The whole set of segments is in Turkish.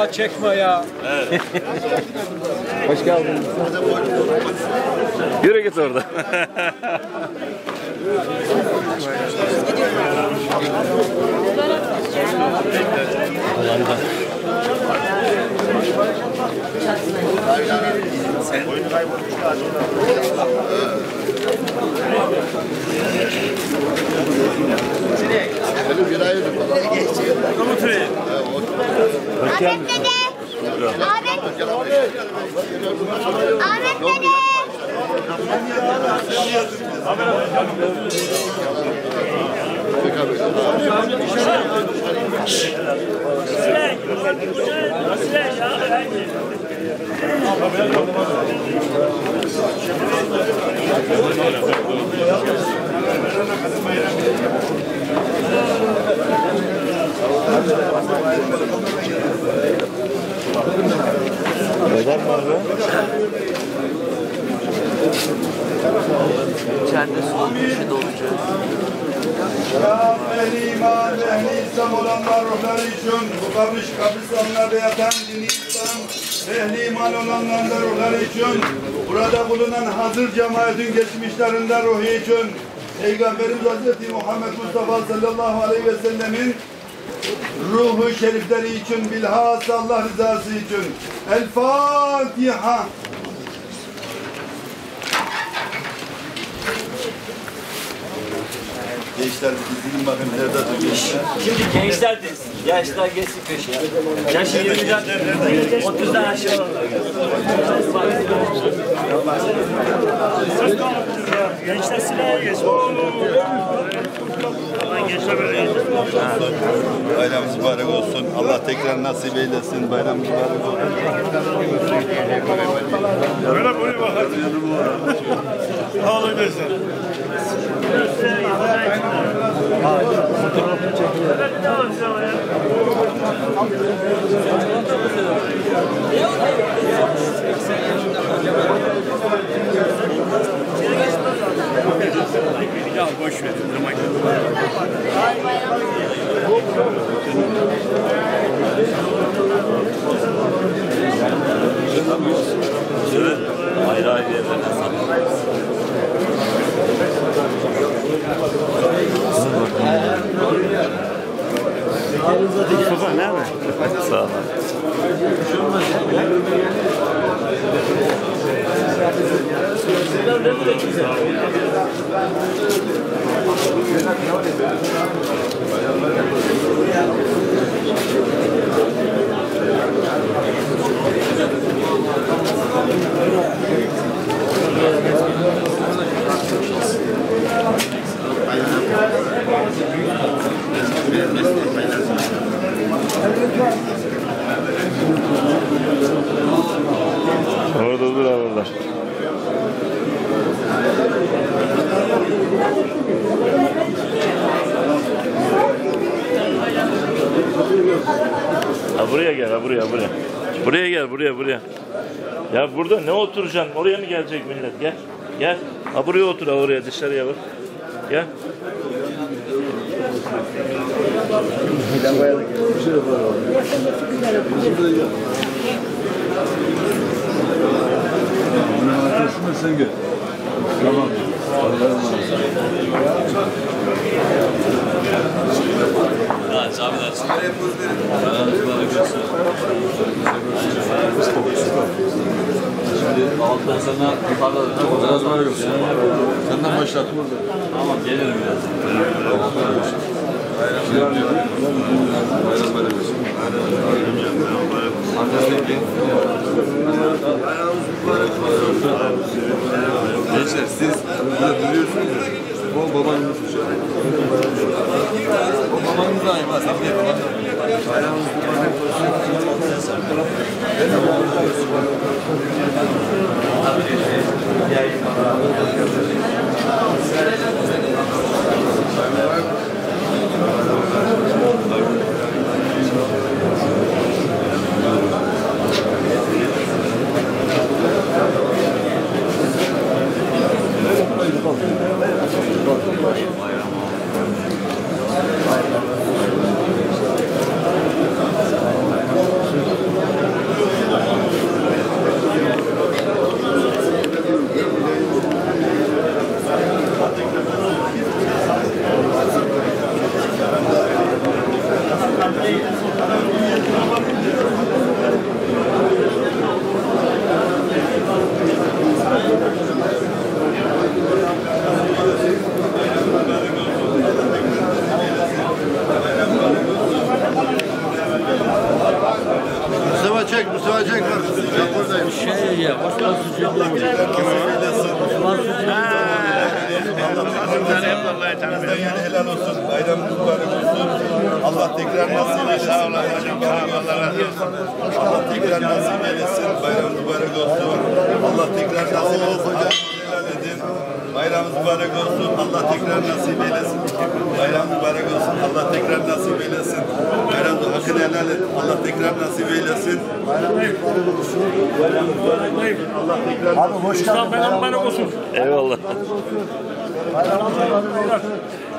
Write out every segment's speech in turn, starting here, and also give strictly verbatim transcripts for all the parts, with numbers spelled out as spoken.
ya, çekme ya. Evet. Hoş geldin. Yürü git orada. Sen oyunu kaybolmuşlar. Benim bir ayı Ahmet dede. Ahmet. Ahmet dede. Neden mi abi? İçeride soğuk bir şey dolacak. Ya ehli iman, ehli İslam olanlar ruhları için bu kabris kabristanlarda yatan dini İslam, ehli iman olanlar da ruhları için burada bulunan hazır cemaatin geçmişlerinden ruhu için Peygamberimiz Hazreti Muhammed Mustafa sallallahu aleyhi ve sellemin ruhu şerifleri için bilhassa Allah rızası için El Fatiha. Gençler izleyin bakın nerede duruyor. Şimdi gençler desin. Yaşlar geçsin köşeye. Yaşı yirmiden otuzdan aşağı olanlar. Gençler silahı geçsin. Gençler böyle geçsin. Bayramımız mübarek olsun. Allah tekrar nasip eylesin. Bayramımız mübarek olsun. Böyle buraya bakalım. Ağlayın desin. Fotoğrafını çekiyor. Ya boş ver. Ayrı ayrı yerlerden satın. Mustafa ne mi? Sağ ol. Orada dur orada. Ha buraya gel, ha buraya, buraya. Buraya gel, buraya, buraya. Ya burada ne oturacaksın? Oraya mı gelecek millet? Gel, gel. Ha buraya otur, ha oraya, dışarıya bak. Gel. Bunun arkasında sen gel. Tamam. Ha, Camiler. Şimdi alttan sana parladı. Biraz var yok. Senden başlat. Tamam, gelirim biraz. Bayram böyle bir şey. Gençler siz burada duruyorsunuz ya, o babanız uçağı. O babanız da ayma, sen de babanız. Bayramınız mübarek olsun. Mustafa çek, Mustafa çek. Ben buradayım. Şey ya, Osman Sucuğu. Yani helal olsun. Bayram mübarek olsun. Allah tekrar nasip eylesin. Sağ olun. Allah razı olsun. Allah tekrar nasip eylesin. Bayram mübarek olsun. Allah tekrar nasip eylesin. Helal edin. Bayramınız mübarek olsun. Allah tekrar nasip eylesin. Bayram mübarek olsun. Allah tekrar nasip eylesin. Bayramda hakkını helal edin. Allah tekrar nasip eylesin. Bayram mübarek olsun. Bayram mübarek olsun. Allah tekrar nasip eylesin. Abi hoş geldin. Bayram mübarek olsun. Eyvallah. Bayram mübarek olsun.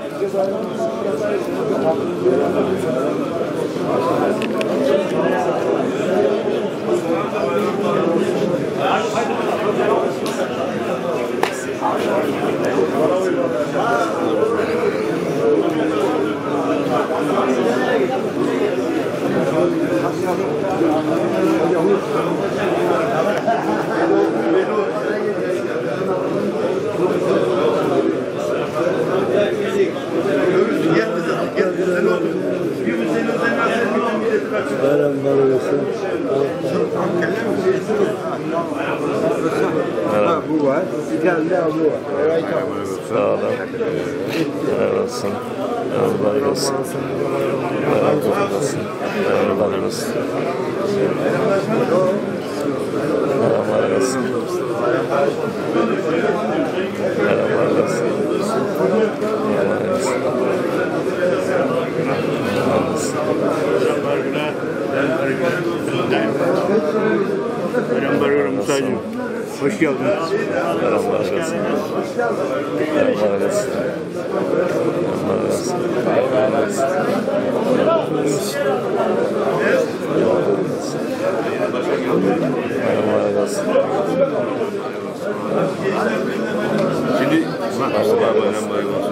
Merhaba. Bu var. Bir tane daha bu var. Evet. Sağ olun. Helal olsun. Allah olsun. Helal olsun. Helal olsun. Helal olsun. Helal olsun. Bayram barıyorum Musa'cığım. Hoş geldin. Helal olsun. Helal olsun. Helal olsun. Şimdi Mustafa bayram mübarek olsun.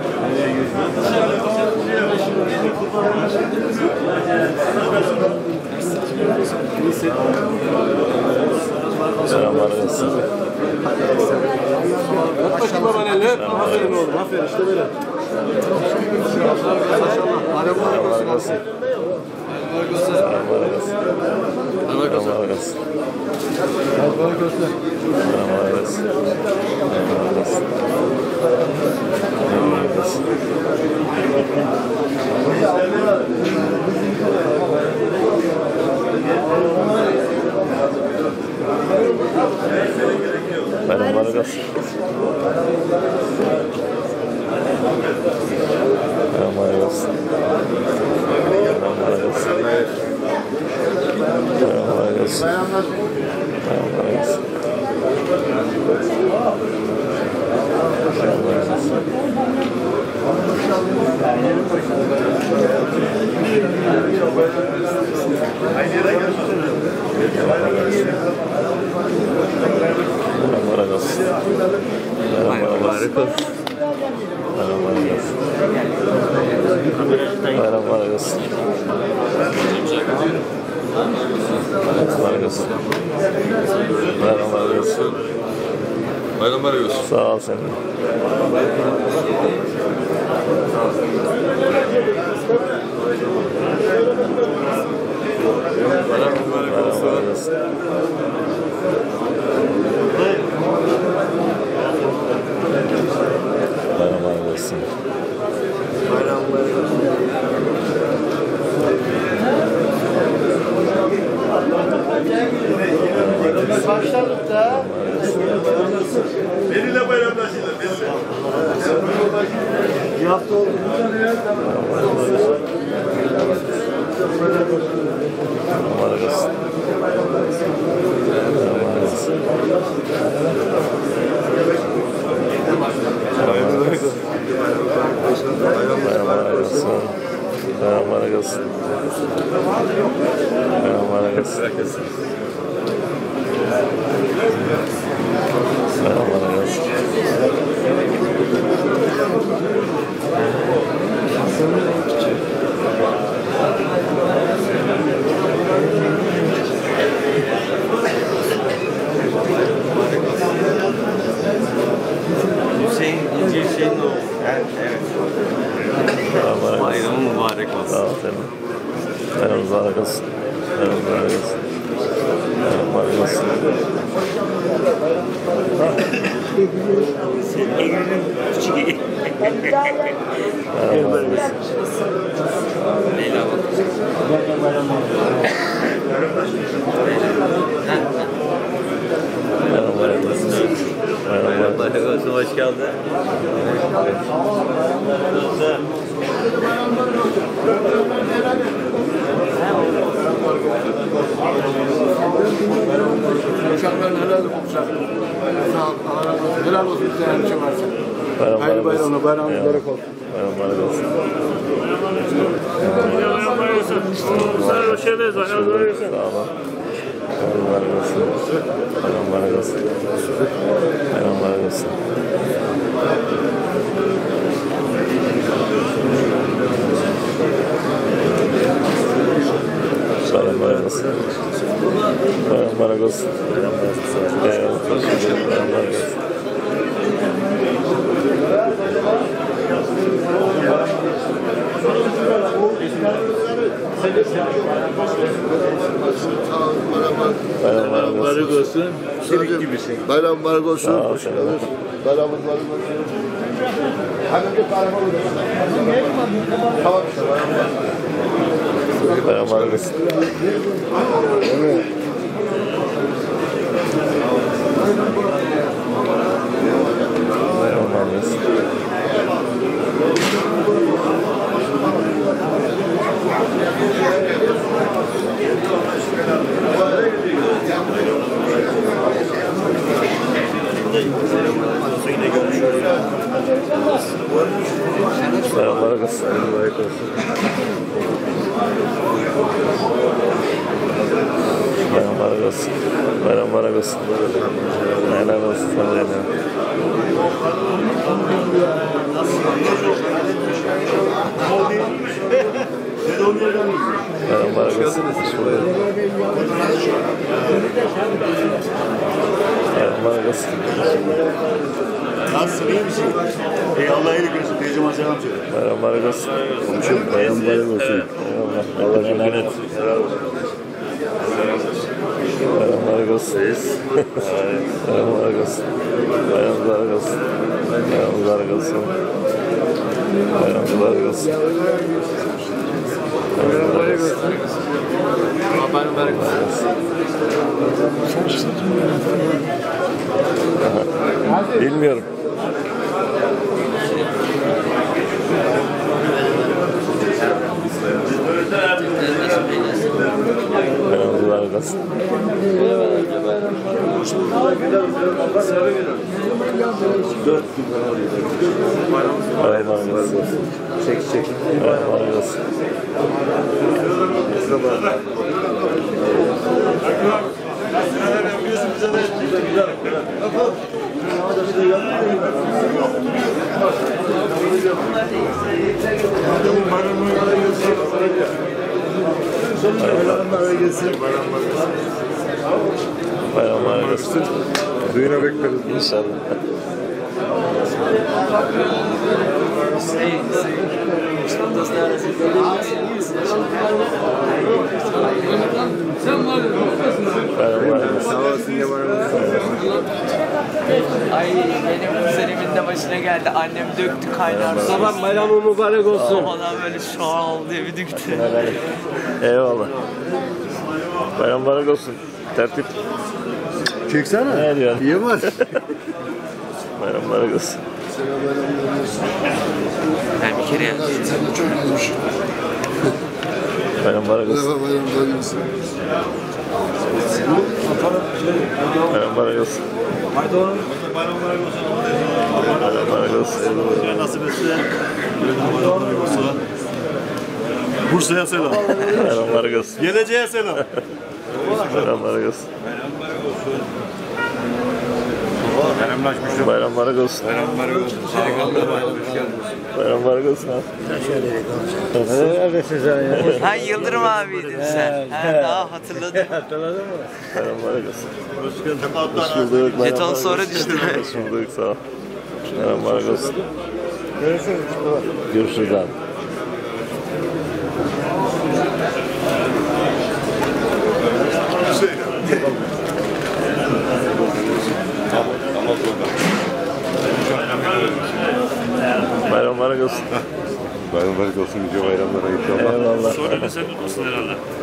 Selamlar olsun. Bakayım baba ne? Aferin oğlum. Aferin işte böyle. Bayram mübarek olsun. Selamlar olsun. Selamlar olsun. Selamlar olsun. Mübarek olsun. Selamlar olsun. Selamlar olsun. Bayram mübarek olsun. Bayram mübarek olsun. Bayram mübarek olsun. Bayram mübarek olsun. Bayram mübarek olsun. Bayram mübarek olsun. Bayram mübarek olsun. Bayram mübarek olsun. Bayram mübarek olsun. Bayram mübarek olsun. Bayram mübarek olsun. Bayram mübarek olsun. Sağ ol senin. Bayram mübarek Bayram olsun. mübarek olsun. Bayram mübarek olsun. Bayram mübarek olsun. Başladık da. Benimle bayramlaşırlar. Bir hafta oldu. Mübarek olsun. Bayram mübarek olsun. Bayram mübarek olsun. Bayram mübarek olsun. Bayram mübarek olsun. Bayram mübarek olsun. Bayram mübarek olsun. mübarek olsun. Bayram mübarek olsun. Bayram mübarek olsun. Senin elinin küçük eli. Bayram mübarek olsun. Leyla bak. Bayram mübarek olsun. Bayram mübarek olsun. Bayram olsun, hoş geldin. Müşavverin helal olsun. Sağ ol. Allah razı olsun. Helal olsun size her şey varsa. Bayram Hayırlı mübarek olsun. bayramlar, bayramınız Eyvallah. mübarek olsun. Bayram mübarek olsun. Hoş geldiniz. Sağ olun. Bayram mübarek olsun. Bayram mübarek olsun. Bayram mübarek olsun. Bayram mübarek olsun. Bayram mübarek olsun. Eyvallah. Bayram mübarek olsun. Bayram mübarek olsun. Çelik gibisin. Bayram mübarek olsun. Sağ ol, Hoş sağ ol. geldiniz. Bayram mübarek olsun. Tamam işte bayram mübarek. Bayram mübarek olsun. Bayram mübarek olsun. Bayram mübarek olsun. Mübarek olsun. Bayram mübarek olsun. Bayram mübarek olsun. Helal olsun sana helal. Bayram mübarek olsun. Bayram mübarek olsun. Nasılsın? İyi misin? Ey Allah iyilik versin. Teyzeme selam söyle. Bayram mübarek olsun. Komşum bayram mübarek olsun. Eyvallah. Allah emanet et. Bayram mübarek olsun. Bayram mübarek olsun. Bayram mübarek olsun. Bayram mübarek olsun. Bayram mübarek olsun. Bayram mübarek olsun. Bayram mübarek olsun. Bilmiyorum. Bayram mübarek olsun. Bayram mübarek olsun. Çek çek. Bayram mübarek olsun. Bayram mübarek olsun. Düğüne bekleriz. İnşallah. Bayram mübarek olsun. Sağ olasın ya bayram olsun. Ay benim kuzenimin de başına geldi. Annem döktü kaynar su. Sabah bayramın mübarek olsun. Valla böyle şal diye bir döktü. Eyvallah. Bayram mübarek olsun. Tertip. Çeksene. Ne diyorsun? İyi var. Bayram mübarek olsun. Ben bir kere yazdım. Bayram mübarek olsun. Bayram mübarek olsun. Bayram mübarek olsun. Bayram mübarek olsun. Nasip etse. Bursa'ya selam. Bayram mübarek olsun. Geleceğe selam. Bayram mübarek olsun. Bayram mübarek olsun. Bayram mübarek olsun. Bayram mübarek olsun abi. Neredesin sen ya? Ha Yıldırım abiydin sen. Ha, daha hatırladım. Hatırladın mı? Bayram mübarek olsun. Hoş geldin. Hoş bulduk. Bayram Jeton mübarek sonra olsun. düştü. Hoş bulduk sağ ol. Bayram mübarek olsun. Görüşürüz. Görüşürüz abi.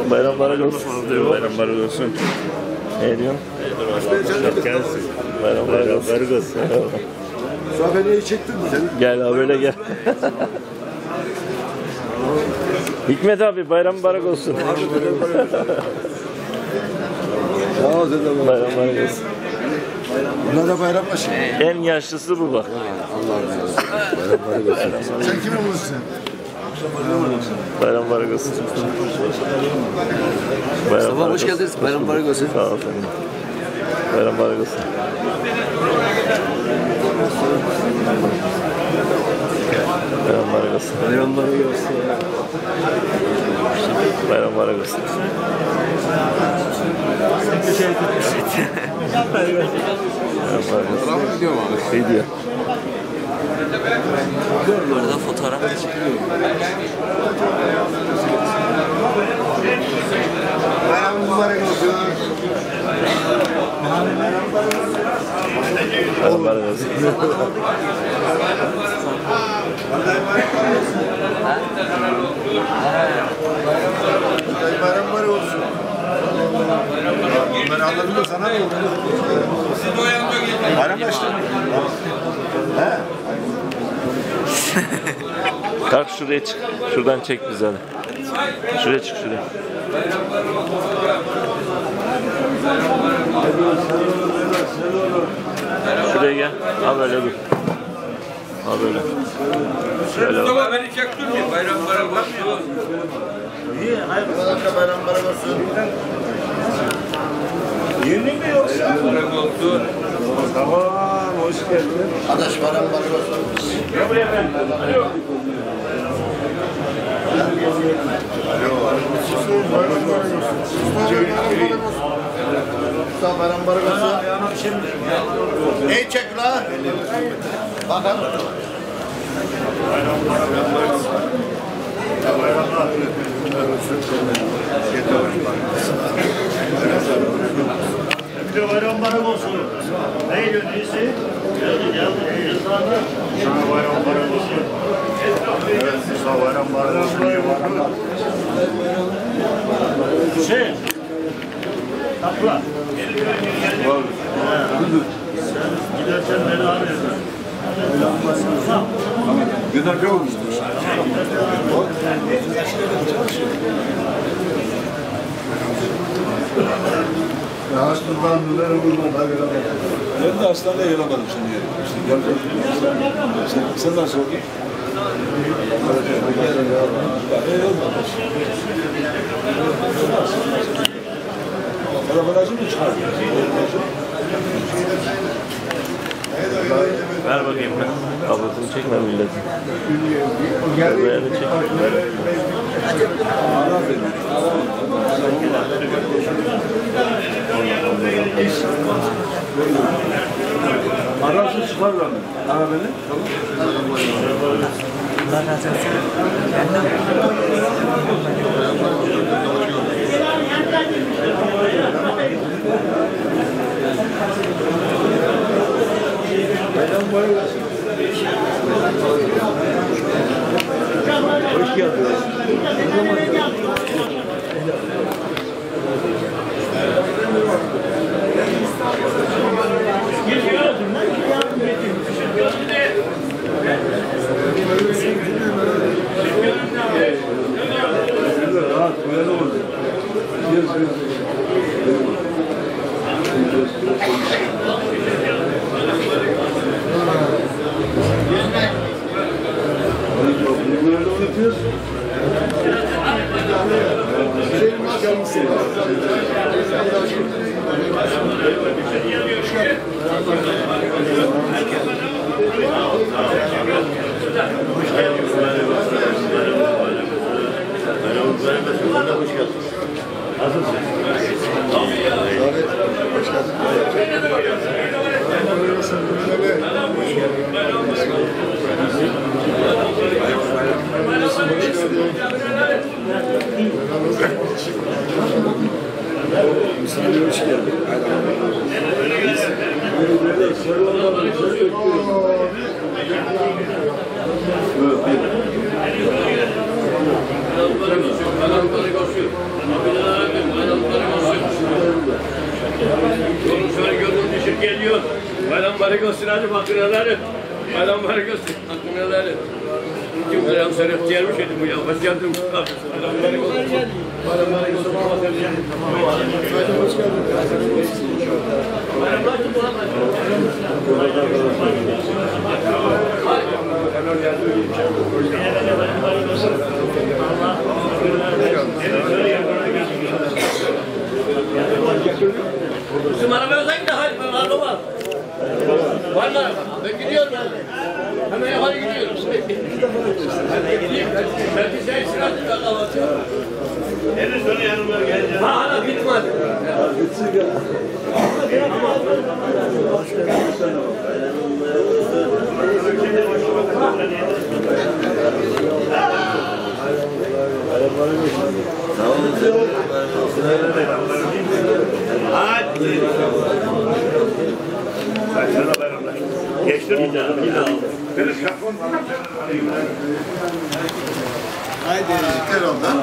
Bayramlar olsun. Bayramlar olsun. Ne diyorsun? Bayramlar olsun. Safeli'yi çektin mi sen? Gel abi öyle gel. Hikmet abi bayram mübarek olsun. Sağ ol sen. Bayram mübarek olsun. Bunlar da bayramlaşın. En yaşlısı bu bak. Allah'ım bayram bayram olsun. Sen kimin bulursun? Bayram mübarek olsun. Bayram Sabah hoş geldiniz. Bayram mübarek olsun. Sağ ol efendim. Bayram mübarek olsun. Bayram mübarek olsun. Bayram mübarek olsun. Bayram mübarek olsun. Tamam mı diyorum abi? Video. Orada fotoğraf da çekiliyor. Bayram mübarek olsun. Bayram mübarek olsun. Bayram mübarek olsun. Ben anladım da sana ne oldu? Bayramlaştın. He? Kalk şuraya çık. Şuradan çek bizi hadi. Şuraya çık şuraya. Şuraya gel. Al öyle dur. Al böyle. Şöyle al. Mustafa beni çek dur bir bayram bayram olsun. İyi, hayır. Bayram mübarek olsun. Yeni mi yoksa? Bayram olsun. Tamam, hoş geldin. Adaş bayram mübarek olsun. Mustafa bayram mübarek olsun. Neyi çek la? Bakalım. Bir de bayram bayram olsun. Ne diyorsun iyisi? Geldi geldi. Sana bayram bayram olsun. Evet, sana bayram bayram olsun. Hüseyin. Kapla. Sen gidersen beni arıyorsun. Güzel bir olmuş. Ya hastalıktan neler olurlar da göremedim. Ben de hastaneye gelemedim şimdi. İşte sen, sen nasıl oldun? Arabanacı mı çıkardın? Ver bakayım ben. Ablasını çekme milletin. Buraya da çek. Arasın çıkar beni. Ara beni. Hoş geldiniz. Rahat, böyle olur. Gel, gel. Böyle oynatıyoruz. Bayram bayram olsun. olsun hadi makineleri. Bayram mübarek olsun makineleri. Kim bayram serif gelmiş edim bu ya. Hoş geldin. Bayram mübarek olsun. Bayram mübarek olsun. Bizim arabaya uzak da hadi ben araba var. Var mı? Ben gidiyorum ben. Hemen yukarı gidiyorum. Ben gideyim. Belki sen sıratı da kalatıyor. Henüz sonra yanıma geleceğim. Ha hala bitmedi. Bitsin ya. Sağ olun. Hadi. Saçlarına bayramlar. Geçtim. Bir daha. Bir daha. Haydi. Gel ondan.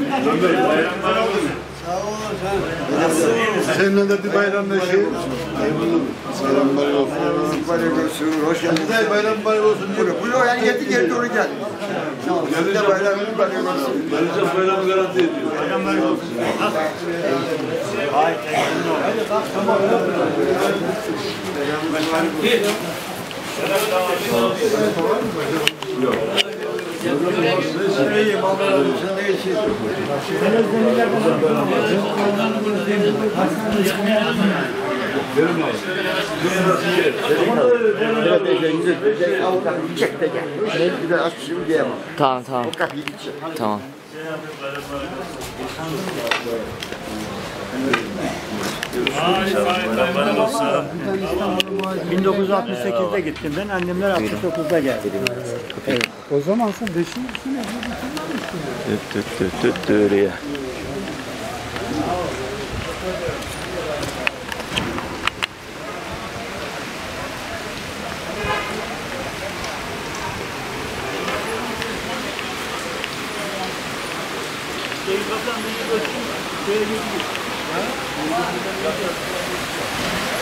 Seninle de bir bayramlaşayım. Bayram mübarek olsun. Bayram olsun. Hoş geldin. Bayram mübarek olsun. Buyur yani yetti geldi onu gel. Gelince bayram mübarek olsun. Gelince bayram garanti ediyor. Bayram mübarek olsun. Ay Yok. İyiyim Allah'a emanet. Sen de geçin. Tamam tamam. Tamam. bin dokuz yüz altmış sekizde gittim ben, annemler altmış dokuzda geldi. Evet. O zaman sen beşinci sene Tüt tüt tüt tüt tüt. Şeyi kaptan, bir de şöyle bir